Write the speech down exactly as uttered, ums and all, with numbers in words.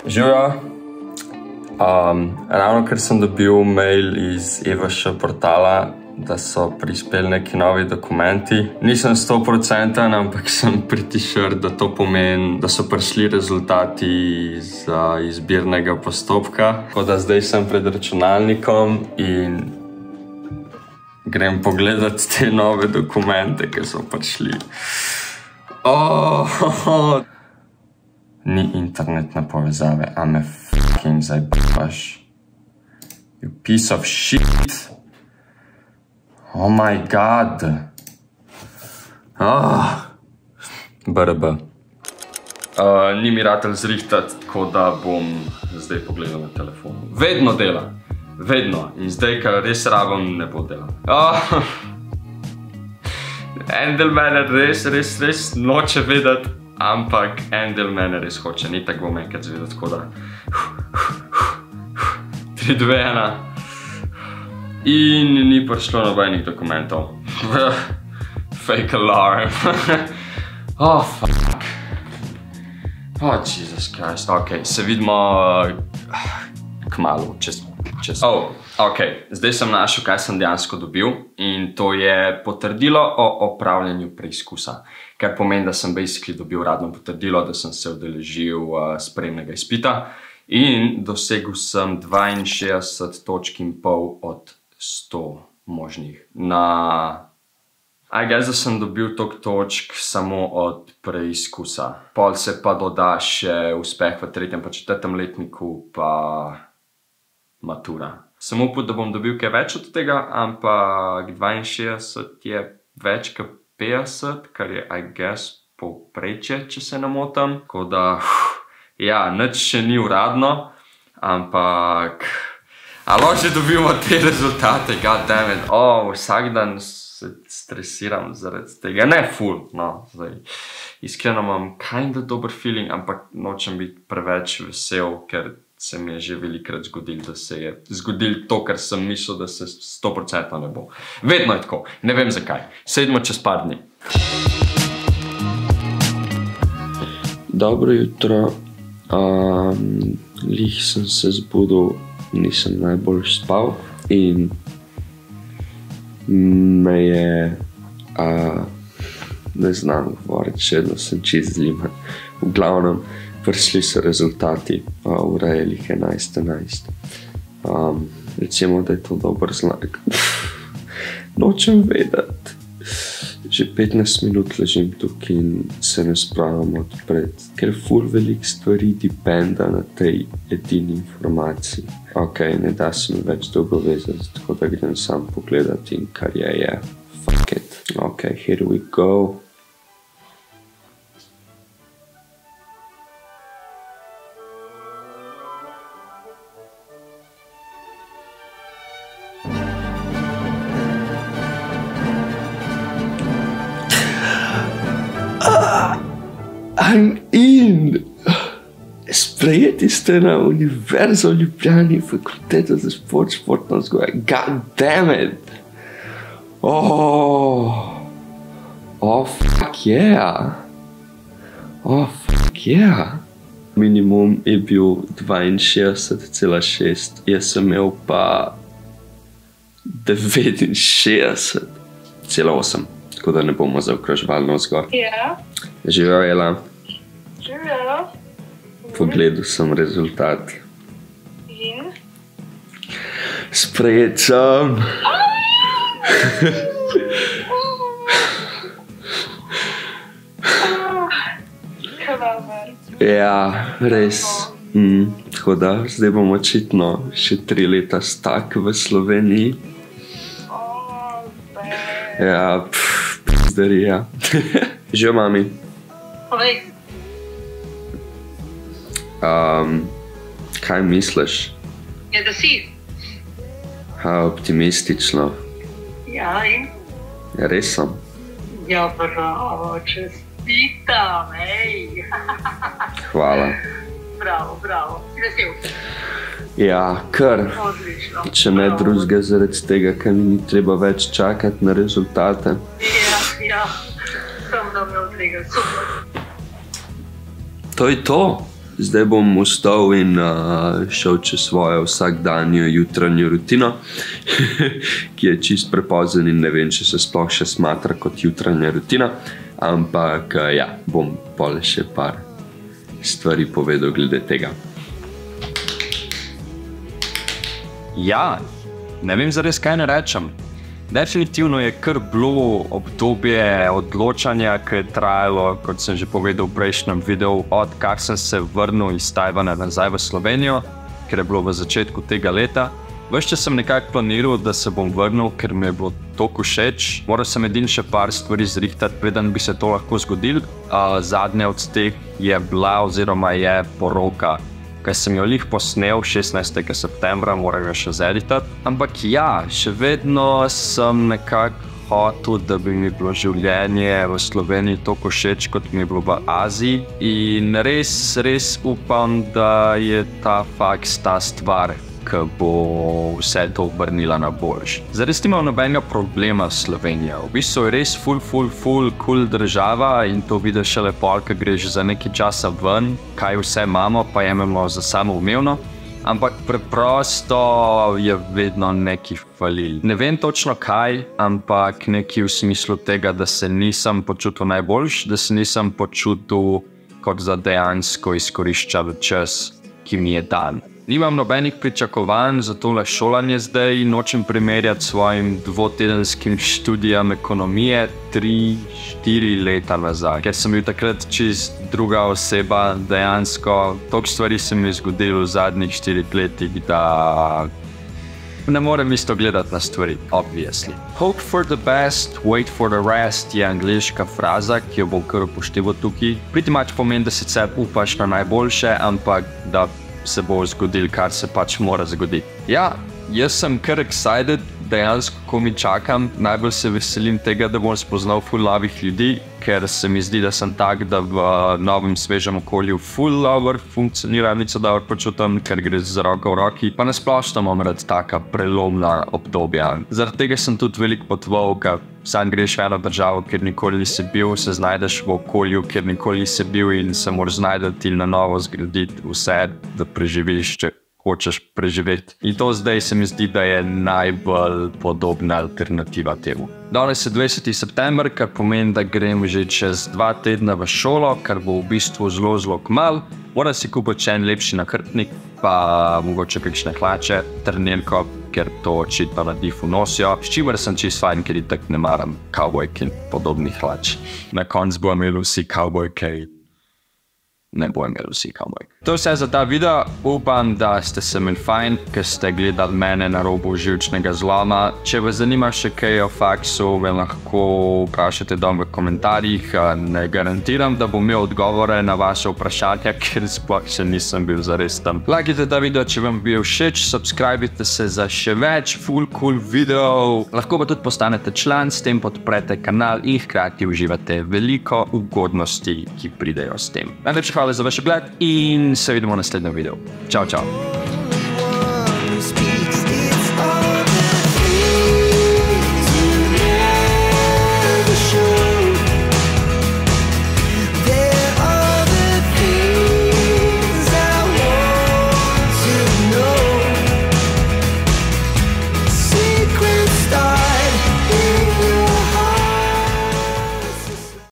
Živijo. Um, ravno ker sem dobil mail iz E V Š portala, da so prispeli neki novi dokumenti. Nisem sto procenten, ampak sem pretty sure, da to pomeni, da so prišli rezultati iz uh, izbirnega postopka. Tako da zdaj sem pred računalnikom in grem pogledat te nove dokumente, ki so prišli. Oh, oh, oh. Ni internetne povezave, a me fucking zajbaš. You piece of shit. Oh my god. Oh. B R B. Uh, ni mi ratelj zrihtati, tako da bom zdaj pogledal na telefonu. Vedno dela. Vedno. In zdaj, kar res rabim, ne bo dela. Oh. En del mene res, res, res noče vedeti, ampak en del mene res hoče. Ni tako bom enkrat zvedeti, tako da... tri, dve, ena. In ni prišlo nobenih dokumentov. Fake alarm. Oh, fuck. Oh, Jesus Christ. Ok, se vidimo uh, kmalu, čez... čez. Oh, ok. Zdaj sem našel, kaj sem dejansko dobil. In to je potrdilo o opravljanju preizkusa. Kar pomeni, da sem basically dobil radno potrdilo, da sem se udeležil uh, sprejemnega izpita. In dosegel sem dvainšestdeset točk in pol od sto možnih. Na... I guess, da sem dobil toliko točk samo od preizkusa. Pol se pa doda še uspeh v tretjem pa četrtem letniku, pa matura. Sem upal, da bom dobil kaj več od tega, ampak dvainšestdeset je več kot petdeset, kar je, I guess, povprečje, če se ne motim. Tako da, ja, nič še ni uradno, ampak... A lahko že dobimo te rezultate, goddammit. Oh, vsak dan se stresiram zaradi tega. Ne, ful, no, zdaj. Iskreno imam kinda dober feeling, ampak nočem biti preveč vesel, ker se mi je že velikrat zgodilo, da se je zgodilo to, kar sem mislil, da se sto procentno ne bo. Vedno je tako, ne vem zakaj. Sedimo čez par dni. Dobro jutro. Um, lih sem se zbudil, nisem najbolj spal in me je, uh, ne znam govoriti, še vedno sem čist zliman. V glavnem, prišli so rezultati, uh, ura je lih enajst enajst. Um, recimo, da je to dober znak. Nočem vedeti. Že petnajst minut ležim tukaj in se ne spravim odpred, ker ful velik stvari dependa na tej edini informaciji. Ok, ne da se mi več dolgo vezati, tako da grem sam pogledati in kar je je. Fuck it. Ok, here we go. I'm in! Sprejeti ste na Univerzo v Ljubljani, fakulteto za šport, športno vzgojo. God damn it! Oh! Oh, fuck yeah! Oh, fuck yeah! Minimum je bil dvainšestdeset cela šest, jaz sem imel pa devetinšestdeset cela osem. Tako da ne bomo zaokroževali navzgor. Ja. Živijo, Ela. Živijo. Pogledal sem rezultat. In? Sprejet sem. Krvaver. Ja, res. Mm, tako da, zdaj bom očitno še tri leta stak v Sloveniji. Oh, ja, pff, pizdarija. Živijo, mami. Povej. Um, kaj misliš? Je, da si? Ha, optimistično. Ja, in? Ja, res sem. Ja, bravo, čestitam, ej. Hvala. Bravo, bravo. Si vesel? Ja, kar. Odlično. Če ne drugega zaradi tega, ker mi ni treba več čakati na rezultate. Ja, ja. Sem nam je od tega super. To je to. zdaj bom vstal in uh, šel čez svojo vsakdanjo jutranjo rutino, ki je čist prepozen in ne vem, če se sploh še smatra kot jutranja rutina, ampak uh, ja, bom pol še par stvari povedal glede tega. Ja, ne vem zares, kaj ne rečem. Definitivno je kar bilo obdobje odločanja, ki je trajalo, kot sem že povedal v prejšnjem videu, odkar sem se vrnil iz Tajvana nazaj v Slovenijo, ker je bilo v začetku tega leta. Ves čas sem nekako planiral, da se bom vrnil, ker mi je bilo toliko všeč. Moral sem edin še par stvari zrihtati, preden bi se to lahko zgodilo. Uh, zadnja od teh je bila oziroma je poroka, ker sem jo lih posnel šestnajstega septembra, moram jo še zeditati. Ampak ja, še vedno sem nekako hotel, da bi mi bilo življenje v Sloveniji toliko všeč, kot mi je bilo v Aziji. In res, res upam, da je ta faks ta stvar, ki bo vse to obrnila na boljše. Zares nimam nobenega problema s Slovenijo. V bistvu je res ful, ful, ful, cool država in to vidiš šele pol, ko greš za nekaj časa ven, kaj vse imamo, pa jememo za samoumevno. Ampak preprosto je vedno neki falil. Ne vem točno kaj, ampak neki v smislu tega, da se nisem počutil najboljš, da se nisem počutil kot za dejansko izkoriščal čas, ki mi je dan. Nimam nobenih pričakovanj za tole šolanje zdaj in nočem primerjati s svojim dvotedenskim študijam ekonomije tri, štiri leta nazaj. Ker sem bil takrat čist druga oseba, dejansko toliko stvari se mi je zgodilo v zadnjih štirih letih, da ne morem isto gledati na stvari, obviously. Hope for the best, wait for the rest je angliška fraza, ki jo bom kar upošteval tukaj. Pretty much pomeni, da sicer upaš na najboljše, ampak da se bo zgodil, kar se pač mora zgoditi. Ja, jaz sem kar excited, dejansko, ko mi čakam, najbolj se veselim tega, da bom spoznal ful novih ljudi, ker se mi zdi, da sem tak, da v novem svežem okolju ful dobro funkcionira, nič dobro počutim, ker gre z roko v roki, pa nasplošno imam rad taka prelomna obdobja. Zaradi tega sem tudi veliko potoval, ker sam greš v eno državo, kjer nikoli nisi bil, se znajdeš v okolju, kjer nikoli nisi bil in se moraš znajdati in na novo zgraditi vse, da preživiš, če hočeš preživeti. In to zdaj se mi zdi, da je najbolj podobna alternativa temu. Danes je dvajseti september, kar pomeni, da grem že čez dva tedna v šolo, kar bo v bistvu zelo, zelo kmalu. Moram si kupiti še en lepši nahrbtnik, pa mogoče kakšne hlače, trenirko, ker to očitno na difu nosijo. S čimer sem čist fajn, ker itak ne maram kavbojk in podobnih hlač. Na koncu bo imel vsi kavbojke, ne bo imel vsi kavbojk. To vse za ta video. Upam, da ste se imeli fajn, ker ste gledali mene na robu živčnega zloma. Če vas zanima še kaj o faksu, me lahko vprašate dom v komentarjih. Ne garantiram, da bom imel odgovore na vaše vprašanja, ker sploh še nisem bil zares tam. Lajkajte ta video, če vam bil všeč, subscribite se za še več full cool videov. Lahko pa tudi postanete član, s tem podprete kanal in hkrati uživate veliko ugodnosti, ki pridejo s tem. Najlepša hvala za vaš ogled in se vidimo v naslednjem videu. Čau, čau.